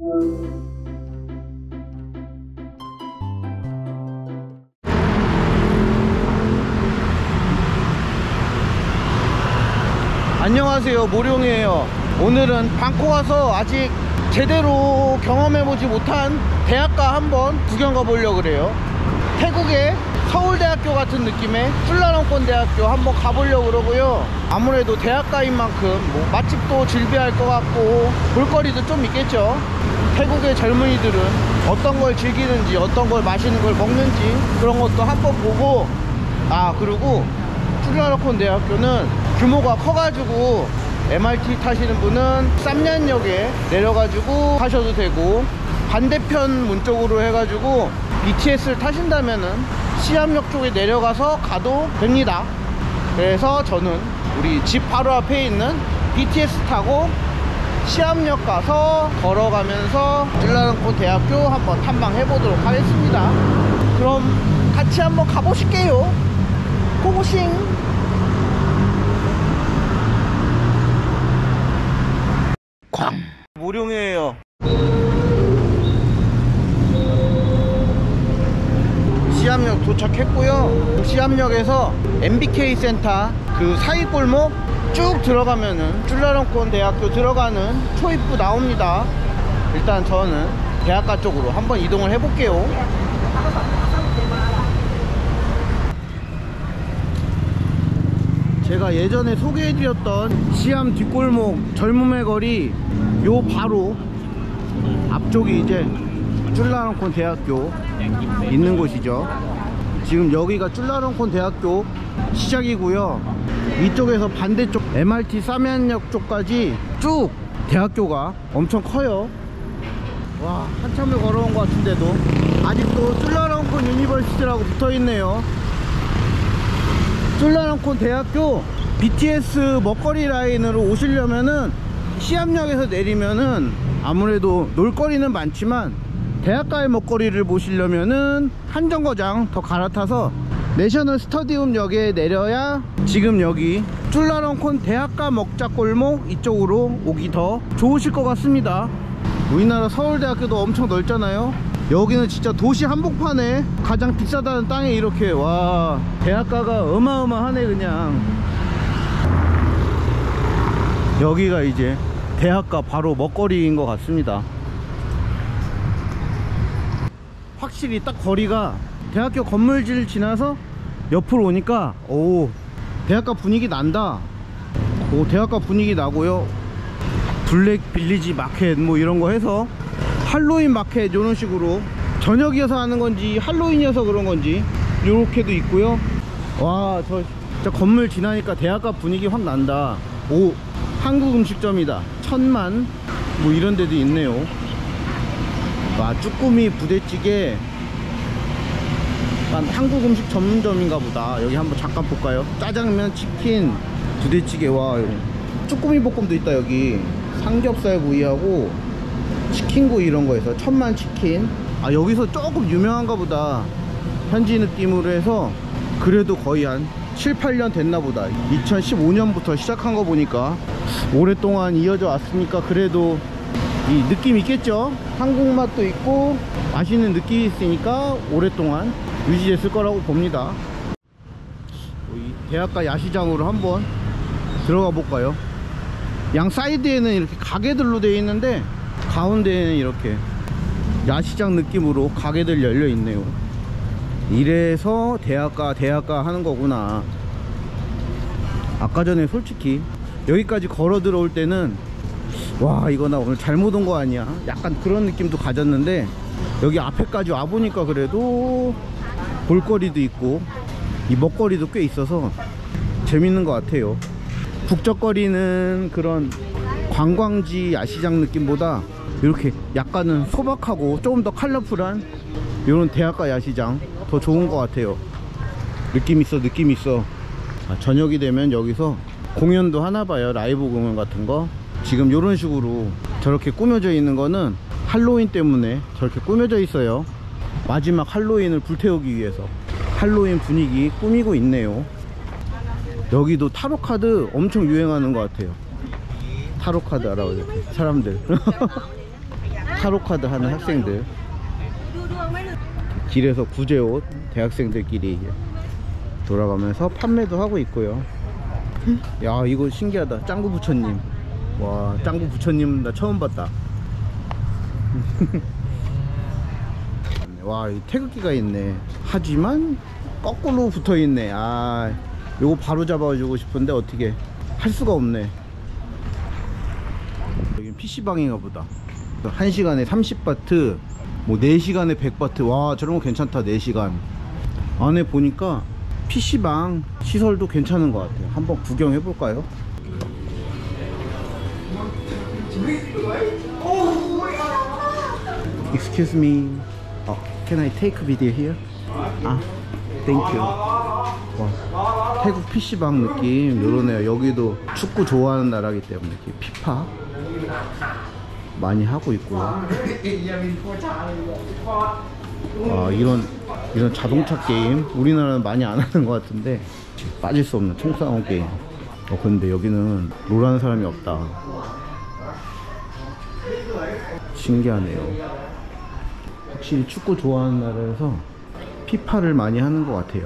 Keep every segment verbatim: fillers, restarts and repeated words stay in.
안녕하세요, 모룡이에요. 오늘은 방콕 와서 아직 제대로 경험해보지 못한 대학가 한번 구경 가보려고 그래요. 태국의 서울대학교 같은 느낌의 툴라롱콘 대학교 한번 가보려고 그러고요. 아무래도 대학가인 만큼 뭐 맛집도 즐겨할 것 같고 볼거리도 좀 있겠죠. 태국의 젊은이들은 어떤 걸 즐기는지, 어떤 걸 마시는 걸 먹는지 그런 것도 한번 보고, 아 그리고 툴라롱콘 대학교는 규모가 커가지고 엠알티 타시는 분은 쌈냔역에 내려가지고 타셔도 되고, 반대편 문 쪽으로 해가지고 비티에스를 타신다면은 시암역 쪽에 내려가서 가도 됩니다. 그래서 저는 우리 집 바로 앞에 있는 비티에스 타고 시암역 가서 걸어가면서 툴라롱콘 대학교 한번 탐방해 보도록 하겠습니다. 그럼 같이 한번 가보실게요. 고고싱. 쾅. 모룡이에요. 시암역 도착했고요. 시암역에서 엠비케이 센터 그 사이골목 쭉 들어가면은 툴라롱콘 대학교 들어가는 초입구 나옵니다. 일단 저는 대학가 쪽으로 한번 이동을 해볼게요. 제가 예전에 소개해드렸던 시암 뒷골목 젊음의 거리 요 바로 앞쪽이 이제 툴라롱콘 대학교 있는 곳이죠. 지금 여기가 툴라롱콘 대학교 시작이고요. 이쪽에서 반대쪽 엠알티 쌈냔역 쪽까지 쭉 대학교가 엄청 커요. 와, 한참을 걸어온 것 같은데도 아직도 툴라롱콘 유니버시티라고 붙어있네요. 툴라롱콘 대학교 비티에스 먹거리 라인으로 오시려면은 시암역에서 내리면은 아무래도 놀거리는 많지만 대학가의 먹거리를 보시려면은 한정거장 더 갈아타서 내셔널 스터디움 역에 내려야 지금 여기 툴라롱콘 대학가 먹자골목 이쪽으로 오기 더 좋으실 것 같습니다. 우리나라 서울대학교도 엄청 넓잖아요. 여기는 진짜 도시 한복판에 가장 비싸다는 땅에 이렇게, 와, 대학가가 어마어마하네. 그냥 여기가 이제 대학가 바로 먹거리인 것 같습니다. 확실히 딱 거리가 대학교 건물질 지나서 옆으로 오니까 오, 대학가 분위기 난다. 오, 대학가 분위기 나고요. 블랙 빌리지 마켓 뭐 이런 거 해서 할로윈 마켓 이런 식으로 저녁이어서 하는 건지 할로윈이어서 그런 건지 요렇게도 있고요. 와, 저 진짜 건물 지나니까 대학가 분위기 확 난다. 오, 한국 음식점이다. 천만 뭐 이런 데도 있네요. 와, 쭈꾸미 부대찌개. 난 한국 음식 전문점인가 보다. 여기 한번 잠깐 볼까요? 짜장면, 치킨, 부대찌개. 와, 쭈꾸미 볶음도 있다. 여기 삼겹살 구이하고 치킨구이 이런 거에서 천만 치킨. 아, 여기서 조금 유명한가 보다. 현지 느낌으로 해서 그래도 거의 한 칠, 팔 년 됐나 보다. 이천십오 년부터 시작한 거 보니까 오랫동안 이어져 왔으니까 그래도 이 느낌 있겠죠? 한국 맛도 있고 맛있는 느낌이 있으니까 오랫동안 유지됐을 거라고 봅니다. 이 대학가 야시장으로 한번 들어가 볼까요? 양 사이드에는 이렇게 가게들로 되어 있는데 가운데에는 이렇게 야시장 느낌으로 가게들 열려 있네요. 이래서 대학가 대학가 하는 거구나. 아까 전에 솔직히 여기까지 걸어 들어올 때는 와, 이거 나 오늘 잘못 온 거 아니야, 약간 그런 느낌도 가졌는데 여기 앞에까지 와보니까 그래도 볼거리도 있고 이 먹거리도 꽤 있어서 재밌는 것 같아요. 북적거리는 그런 관광지 야시장 느낌보다 이렇게 약간은 소박하고 조금 더 컬러풀한 이런 대학가 야시장 더 좋은 것 같아요. 느낌 있어, 느낌 있어. 아, 저녁이 되면 여기서 공연도 하나 봐요. 라이브 공연 같은 거. 지금 이런 식으로 저렇게 꾸며져 있는 거는 할로윈 때문에 저렇게 꾸며져 있어요. 마지막 할로윈을 불태우기 위해서 할로윈 분위기 꾸미고 있네요. 여기도 타로카드 엄청 유행하는 것 같아요. 타로카드 알아요 사람들. 타로카드 하는 학생들, 길에서 구제옷 대학생들끼리 돌아가면서 판매도 하고 있고요. 야, 이거 신기하다. 짱구 부처님. 와, 짱구 부처님 나 처음 봤다. 와, 이 태극기가 있네. 하지만 거꾸로 붙어 있네. 아, 요거 바로 잡아주고 싶은데 어떻게 할 수가 없네. 여기 피시방인가 보다. 한 시간에 삼십 바트, 뭐 네 시간에 백 바트. 와, 저런 거 괜찮다. 네 시간 안에 보니까 피시방 시설도 괜찮은 것 같아요. 한번 구경해 볼까요? Excuse me. Oh, can I take a video here? 아, thank you. 와, 태국 피시방 느낌 요러네요. 여기도 축구 좋아하는 나라기 때문에 이렇게 피파 많이 하고 있고요. 아, 이런 이런 자동차 게임 우리나라는 많이 안 하는 것 같은데 빠질 수 없는 총싸움 게임. 어, 근데 여기는 롤하는 사람이 없다. 신기하네요. 확실히 축구 좋아하는 나라에서 피파를 많이 하는 것 같아요.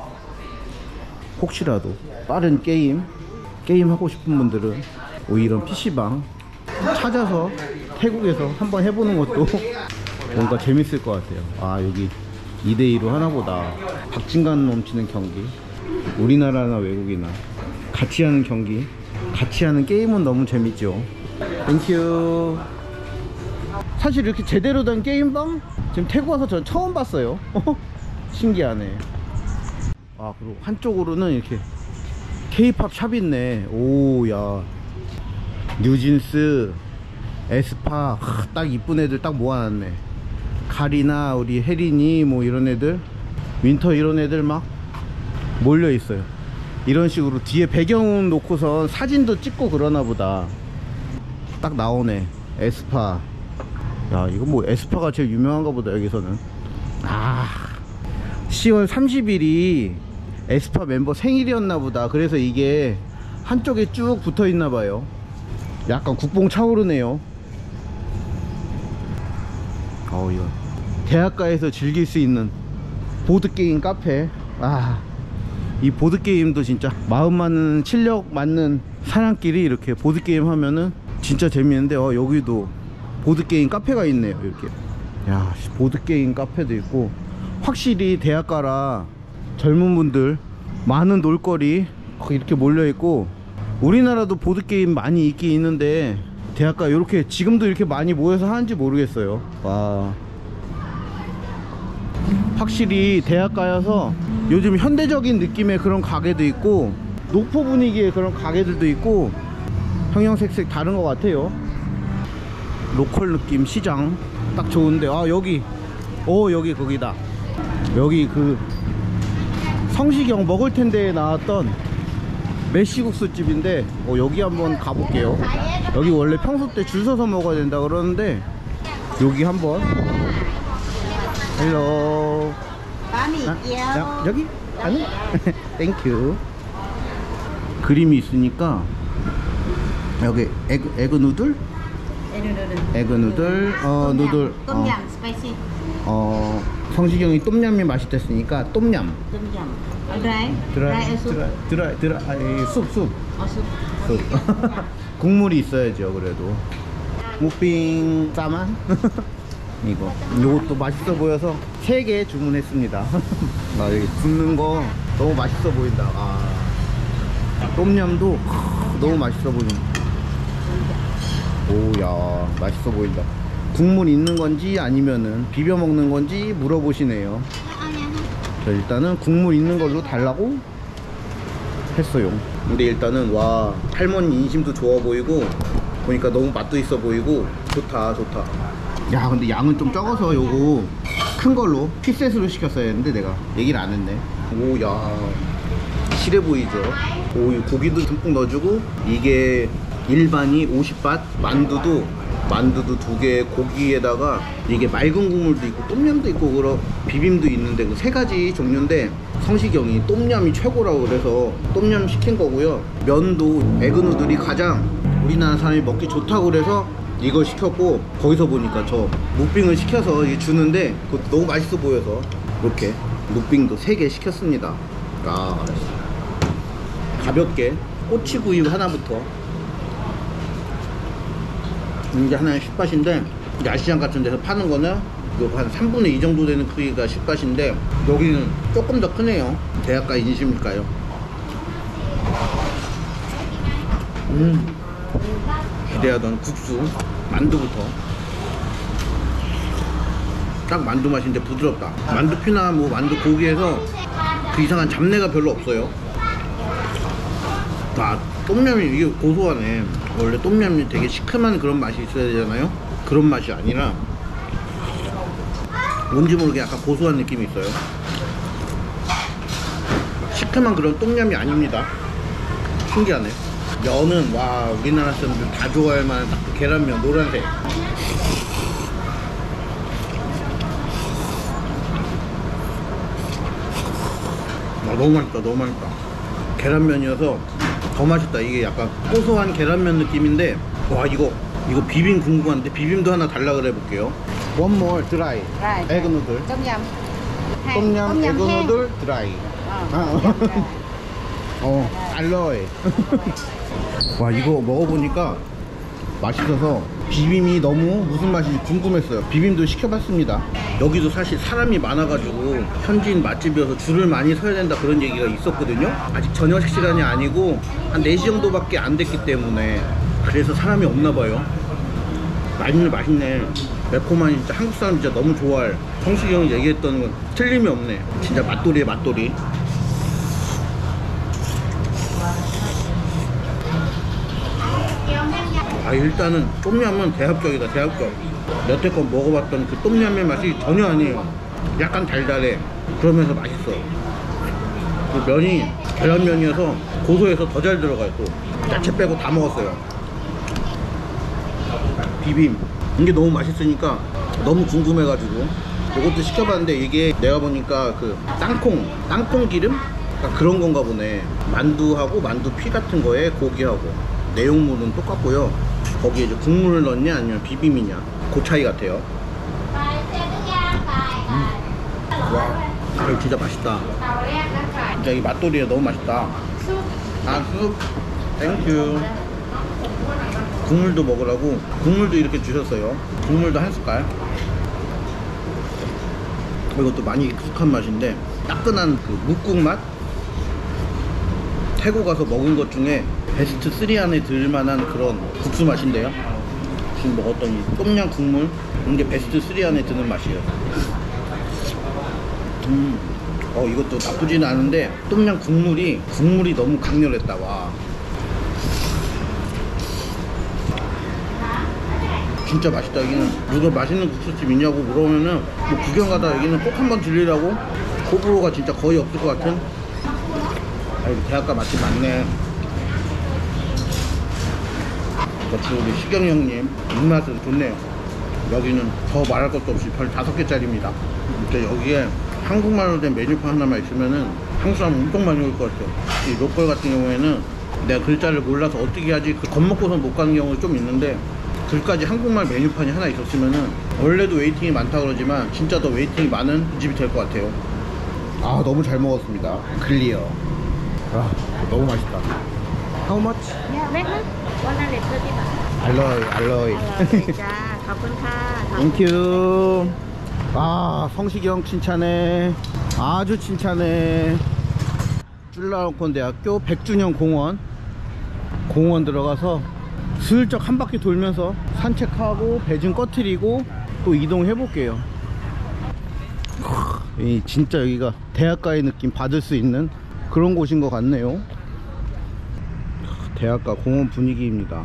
혹시라도 빠른 게임 게임 하고 싶은 분들은 이런 피시방 찾아서 태국에서 한번 해보는 것도 뭔가 재밌을 것 같아요. 아, 여기 이 대 이로 하나보다 박진감 넘치는 경기, 우리나라나 외국이나 같이 하는 경기, 같이 하는 게임은 너무 재밌죠. 땡큐. 사실 이렇게 제대로 된 게임방 지금 태국 와서 전 처음 봤어요. 신기하네. 아, 그리고 한쪽으로는 이렇게 K-팝 샵 있네. 오, 야, 뉴진스, 에스파, 하, 딱 이쁜 애들 딱 모아놨네. 가리나, 우리 혜린이, 뭐 이런 애들, 윈터 이런 애들 막 몰려 있어요. 이런 식으로 뒤에 배경 놓고선 사진도 찍고 그러나 보다. 딱 나오네. 에스파. 야, 이거 뭐 에스파가 제일 유명한가 보다 여기서는. 아, 시월 삼십일이 에스파 멤버 생일이었나 보다. 그래서 이게 한쪽에 쭉 붙어 있나 봐요. 약간 국뽕 차오르네요. 어, 이거 대학가에서 즐길 수 있는 보드게임 카페. 아, 이 보드게임도 진짜 마음 맞는 실력 맞는 사람끼리 이렇게 보드게임 하면은 진짜 재밌는데, 어, 여기도 보드게임 카페가 있네요. 이렇게. 야, 보드게임 카페도 있고. 확실히 대학가라 젊은 분들 많은 놀거리 이렇게 몰려있고, 우리나라도 보드게임 많이 있긴 있는데 대학가 이렇게 지금도 이렇게 많이 모여서 하는지 모르겠어요. 와, 확실히 대학가여서 요즘 현대적인 느낌의 그런 가게도 있고 노포 분위기의 그런 가게들도 있고 형형색색 다른 것 같아요. 로컬 느낌 시장 딱 좋은데, 아, 여기 오, 여기 거기다. 여기 그 성시경 먹을 텐데 나왔던 메시국수 집인데, 어, 여기 한번 가볼게요. 여기 원래 평소 때 줄 서서 먹어야 된다 그러는데 여기 한번. 헬로. 아, 여기? 아니? 땡큐. 그림이 있으니까 여기 에그, 에그 누들? 에그 누들, 어, 누들, 어, 어, 성시경이 똠얌이 맛있댔으니까 똠얌. 드라이, 드라이, 드라이, 드라이, 아니, 숲, 숲. 숲. 국물이 있어야죠, 그래도. 무빙 싸만? 이거. 이것도 맛있어 보여서 세 개 주문했습니다. 아, 여기 굽는 거 너무 맛있어 보인다. 아, 똠얌도 너무 맛있어 보인다. 오야, 맛있어 보인다. 국물 있는 건지 아니면은 비벼 먹는 건지 물어보시네요. 자, 일단은 국물 있는 걸로 달라고 했어요. 근데 일단은 와, 할머니 인심도 좋아 보이고 보니까 너무 맛도 있어 보이고 좋다 좋다. 야, 근데 양은 좀 적어서 요거 큰 걸로 피셋으로 시켰어야 했는데 내가 얘기를 안 했네. 오야, 실해 보이죠. 오, 고기도 듬뿍 넣어주고. 이게 일반이 오십 밭, 만두도 만두도 두 개, 고기에다가 이게 맑은 국물도 있고 똠얌도 있고 그런 비빔도 있는데 그 세 가지 종류인데 성시경이 똠얌이 최고라고 그래서 똠얌 시킨 거고요. 면도 에그누들이 가장 우리나라 사람이 먹기 좋다고 그래서 이거 시켰고 거기서 보니까 저 무빙을 시켜서 이게 주는데 그것도 너무 맛있어 보여서 이렇게 무빙도 세 개 시켰습니다. 아, 가볍게 꼬치구이 하나부터. 이게 하나는 십 바트인데 야시장 같은 데서 파는 거는 한 삼분의 이 정도 되는 크기가 십 바트인데 여기는 조금 더 크네요. 대학가 인심일까요? 음, 기대하던 국수 만두부터. 딱 만두 맛인데 부드럽다. 만두피나 뭐 만두 고기에서 그 이상한 잡내가 별로 없어요. 아, 똠얌이 이게 고소하네. 원래 똠얌이 되게 시큼한 그런 맛이 있어야 되잖아요. 그런 맛이 아니라 뭔지 모르게 약간 고소한 느낌이 있어요. 시큼한 그런 똠얌이 아닙니다. 신기하네. 면은 와, 우리나라 사람들 다 좋아할 만한 딱 그 계란면 노란색. 아, 너무 맛있다. 너무 맛있다. 계란면이어서 더 맛있다. 이게 약간 고소한 계란면 느낌인데 와, 이거 이거 비빔 궁금한데 비빔도 하나 달라 그래 볼게요. One more dry Right. egg noodle. 똠얌. 똠얌 egg 햄. noodle dry. 아. 어, 알로에. 와, 이거 먹어보니까 맛있어서 비빔이 너무 무슨 맛인지 궁금했어요. 비빔도 시켜봤습니다. 여기도 사실 사람이 많아가지고 현지인 맛집이어서 줄을 많이 서야 된다 그런 얘기가 있었거든요. 아직 저녁 시간이 아니고 한 네 시 정도밖에 안 됐기 때문에 그래서 사람이 없나봐요. 맛있네. 맛있네. 매콤한 진짜 한국 사람 진짜 너무 좋아할, 성식이 형이 얘기했던 건 틀림이 없네. 진짜 맛돌이에 맛돌이. 아, 일단은 똠얌은 대합격이다. 대합격. 여태껏 먹어봤던 그 똠얌의 맛이 전혀 아니에요. 약간 달달해. 그러면서 맛있어. 그 면이 계란면이어서 고소해서 더 잘 들어가요. 또 야채 빼고 다 먹었어요. 비빔 이게 너무 맛있으니까 너무 궁금해가지고 이것도 시켜봤는데 이게 내가 보니까 그 땅콩 땅콩 기름? 그러니까 그런 건가 보네. 만두하고 만두피 같은 거에 고기하고 내용물은 똑같고요. 거기에 이제 국물을 넣냐 아니면 비빔이냐 그 차이 같아요. 음. 와, 이거 진짜 맛있다. 진짜 이 맛돌이에 너무 맛있다. 아, 쑥 땡큐. 국물도 먹으라고 국물도 이렇게 주셨어요. 국물도 한 숟갈. 이것도 많이 익숙한 맛인데 따끈한 그 묵국 맛? 태국 가서 먹은 것 중에 베스트 삼 안에 들만한 그런 국수 맛인데요. 지금 먹었던 이 똠얌 국물 이게 베스트 삼 안에 드는 맛이에요. 음, 어 이것도 나쁘지는 않은데 똠얌 국물이 국물이 너무 강렬했다. 와, 진짜 맛있다. 여기는 누가 맛있는 국수집 있냐고 물어보면은 뭐 구경 가다 여기는 꼭 한번 들리라고. 호불호가 진짜 거의 없을 것 같은. 아, 여기 대학가 맛집 많네. 역시 우리 시경 형님 입맛은 좋네요. 여기는 더 말할 것도 없이 별 다섯 개짜리입니다. 근데 여기에 한국말로 된 메뉴판 하나만 있으면은 한국 사람 엄청 많이 올 것 같아요. 이 로컬 같은 경우에는 내가 글자를 몰라서 어떻게 하지 그 겁먹고서 못 가는 경우가 좀 있는데 글까지 한국말 메뉴판이 하나 있었으면은 원래도 웨이팅이 많다 그러지만 진짜 더 웨이팅이 많은 집이 될 것 같아요. 아, 너무 잘 먹었습니다. 클리어. 아, 너무 맛있다. How much? Yeah, red one. one hundred thirty baht. 알로이, 알로이. 알로이. 자, 감사합니다. 땡큐. 아, 성시경 칭찬해. 아주 칭찬해. 쫄라롱콘대학교 백 주년 공원 공원 들어가서 슬쩍 한 바퀴 돌면서 산책하고 배 좀 꺼트리고 또 이동해 볼게요. 이 진짜 여기가 대학가의 느낌 받을 수 있는 그런 곳인 것 같네요. 대학가 공원 분위기입니다.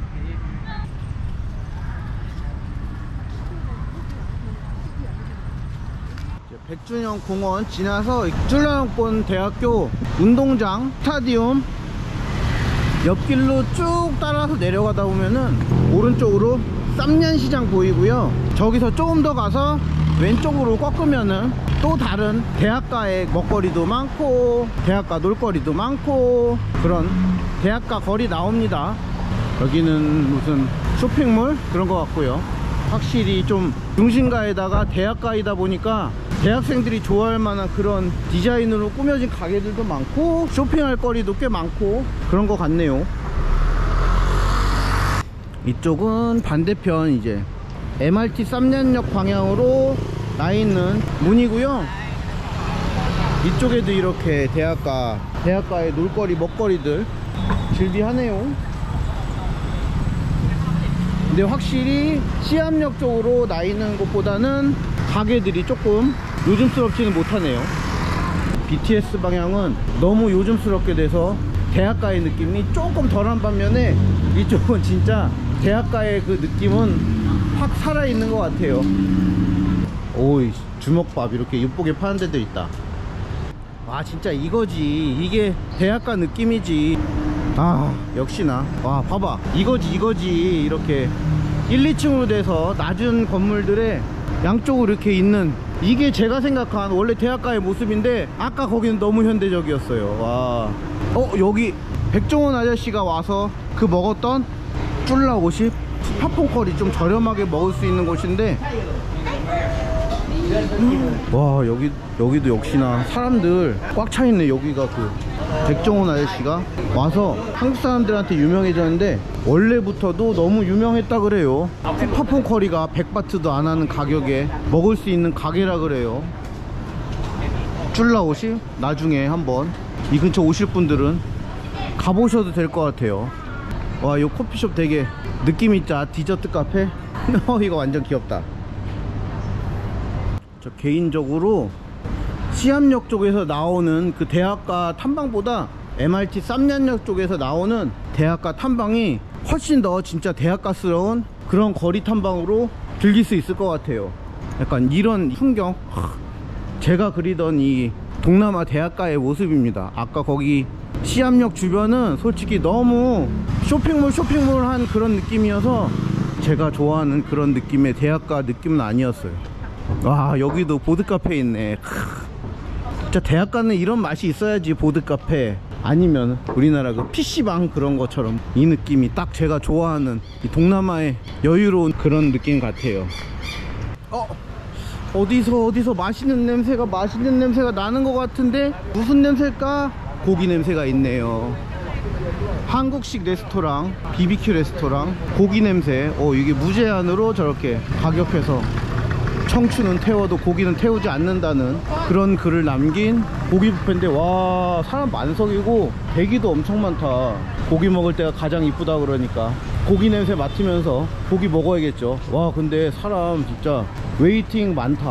백 주년 공원 지나서 쫄라롱콘 대학교 운동장 스타디움 옆길로 쭉 따라서 내려가다 보면은 오른쪽으로 쌈년시장 보이고요. 저기서 조금 더 가서 왼쪽으로 꺾으면은 또 다른 대학가의 먹거리도 많고 대학가 놀거리도 많고 그런 대학가 거리 나옵니다. 여기는 무슨 쇼핑몰 그런 것 같고요. 확실히 좀 중심가에다가 대학가이다 보니까 대학생들이 좋아할 만한 그런 디자인으로 꾸며진 가게들도 많고 쇼핑할 거리도 꽤 많고 그런 것 같네요. 이쪽은 반대편 이제 엠알티 쌈년역 방향으로 나 있는 문이고요. 이쪽에도 이렇게 대학가 대학가의 놀거리 먹거리들 즐비하네요. 근데 확실히 시암역 쪽으로 나 있는 곳보다는 가게들이 조금 요즘스럽지는 못하네요. 비티에스 방향은 너무 요즘스럽게 돼서 대학가의 느낌이 조금 덜한 반면에 이쪽은 진짜 대학가의 그 느낌은 확 살아있는 것 같아요. 오이 주먹밥 이렇게 예쁘게 파는 데도 있다. 와 진짜 이거지. 이게 대학가 느낌이지. 아 역시나 와 봐봐 이거지 이거지. 이렇게 일, 이 층으로 돼서 낮은 건물들에 양쪽으로 이렇게 있는 이게 제가 생각한 원래 대학가의 모습인데 아까 거기는 너무 현대적이었어요. 와 어 여기 백종원 아저씨가 와서 그 먹었던 쫄라 오십 팝콘커리 좀 저렴하게 먹을 수 있는 곳인데 와 여기 여기도 역시나 사람들 꽉 차있네. 여기가 그 백종원 아저씨가 와서 한국 사람들한테 유명해졌는데 원래부터도 너무 유명했다 그래요. 팝콘 커리가 백 바트도 안 하는 가격에 먹을 수 있는 가게라 그래요. 쫄라오시 나중에 한번 이 근처 오실 분들은 가보셔도 될 것 같아요. 와 이 커피숍 되게 느낌있자. 디저트 카페 어 이거 완전 귀엽다. 저 개인적으로 시암역 쪽에서 나오는 그 대학가 탐방보다 엠알티 쌈년역 쪽에서 나오는 대학가 탐방이 훨씬 더 진짜 대학가스러운 그런 거리 탐방으로 즐길 수 있을 것 같아요. 약간 이런 풍경 제가 그리던 이 동남아 대학가의 모습입니다. 아까 거기 시암역 주변은 솔직히 너무 쇼핑몰 쇼핑몰 한 그런 느낌이어서 제가 좋아하는 그런 느낌의 대학가 느낌은 아니었어요. 와 여기도 보드카페 있네. 진짜 대학가는 이런 맛이 있어야지. 보드카페 아니면 우리나라 그 피시방 그런 것처럼 이 느낌이 딱 제가 좋아하는 이 동남아의 여유로운 그런 느낌 같아요. 어? 어디서 어디서 맛있는 냄새가 맛있는 냄새가 나는 것 같은데 무슨 냄새일까? 고기 냄새가 있네요. 한국식 레스토랑 비비큐 레스토랑 고기 냄새. 어 이게 무제한으로 저렇게 가격해서 청춘은 태워도 고기는 태우지 않는다는 그런 글을 남긴 고기 뷔페인데 와 사람 만석이고 대기도 엄청 많다. 고기 먹을 때가 가장 이쁘다 그러니까 고기 냄새 맡으면서 고기 먹어야겠죠. 와 근데 사람 진짜 웨이팅 많다.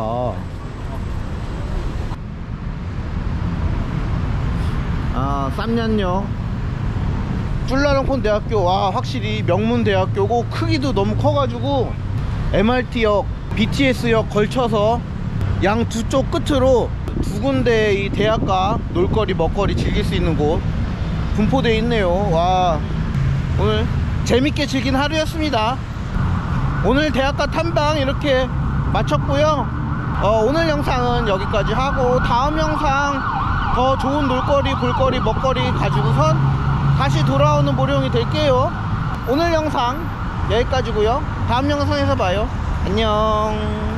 아 쌈년역 쫄라롱콘 대학교. 와 확실히 명문대학교고 크기도 너무 커가지고 엠알티역 비티에스역 걸쳐서 양 두 쪽 끝으로 두 군데 이 대학가 놀거리 먹거리 즐길 수 있는 곳 분포되어 있네요. 와 오늘 재밌게 즐긴 하루였습니다. 오늘 대학가 탐방 이렇게 마쳤고요. 어, 오늘 영상은 여기까지 하고 다음 영상 더 좋은 놀거리 볼거리 먹거리 가지고선 다시 돌아오는 모룡이 될게요. 오늘 영상 여기까지고요. 다음 영상에서 봐요. 안녕.